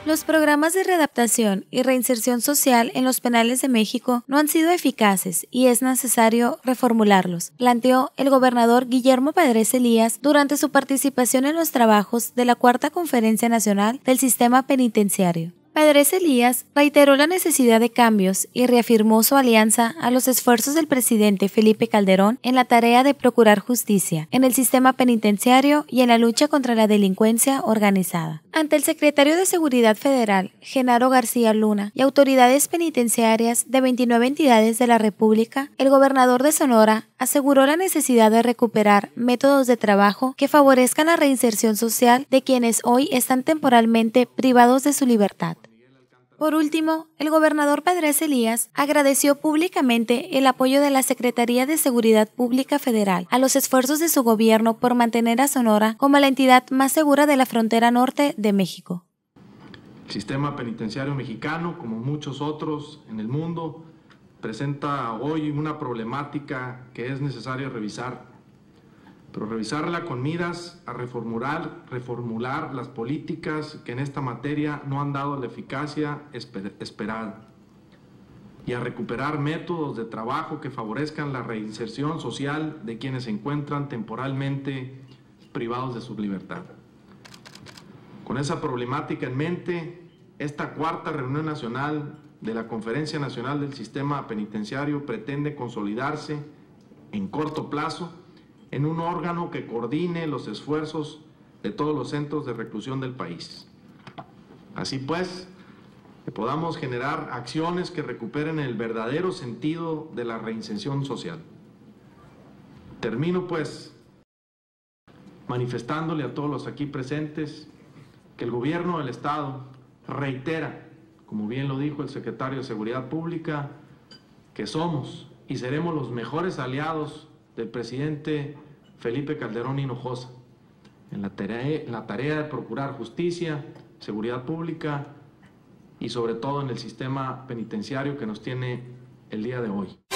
Los programas de readaptación y reinserción social en los penales de México no han sido eficaces y es necesario reformularlos, planteó el gobernador Guillermo Padres Elías durante su participación en los trabajos de la Cuarta Conferencia Nacional del Sistema Penitenciario. Padres Elías reiteró la necesidad de cambios y reafirmó su alianza a los esfuerzos del presidente Felipe Calderón en la tarea de procurar justicia en el sistema penitenciario y en la lucha contra la delincuencia organizada. Ante el secretario de Seguridad Federal, Genaro García Luna, y autoridades penitenciarias de 29 entidades de la República, el gobernador de Sonora aseguró la necesidad de recuperar métodos de trabajo que favorezcan la reinserción social de quienes hoy están temporalmente privados de su libertad. Por último, el gobernador Padres Elías agradeció públicamente el apoyo de la Secretaría de Seguridad Pública Federal a los esfuerzos de su gobierno por mantener a Sonora como la entidad más segura de la frontera norte de México. El sistema penitenciario mexicano, como muchos otros en el mundo, presenta hoy una problemática que es necesario revisar, pero revisarla con miras a reformular las políticas que en esta materia no han dado la eficacia esperada y a recuperar métodos de trabajo que favorezcan la reinserción social de quienes se encuentran temporalmente privados de su libertad. Con esa problemática en mente, esta cuarta reunión nacional de la Conferencia Nacional del Sistema Penitenciario pretende consolidarse en corto plazo en un órgano que coordine los esfuerzos de todos los centros de reclusión del país. Así pues, que podamos generar acciones que recuperen el verdadero sentido de la reinserción social. Termino pues manifestándole a todos los aquí presentes que el gobierno del Estado reitera, como bien lo dijo el secretario de Seguridad Pública, que somos y seremos los mejores aliados del presidente Felipe Calderón Hinojosa en la tarea de procurar justicia, seguridad pública y sobre todo en el sistema penitenciario que nos tiene el día de hoy.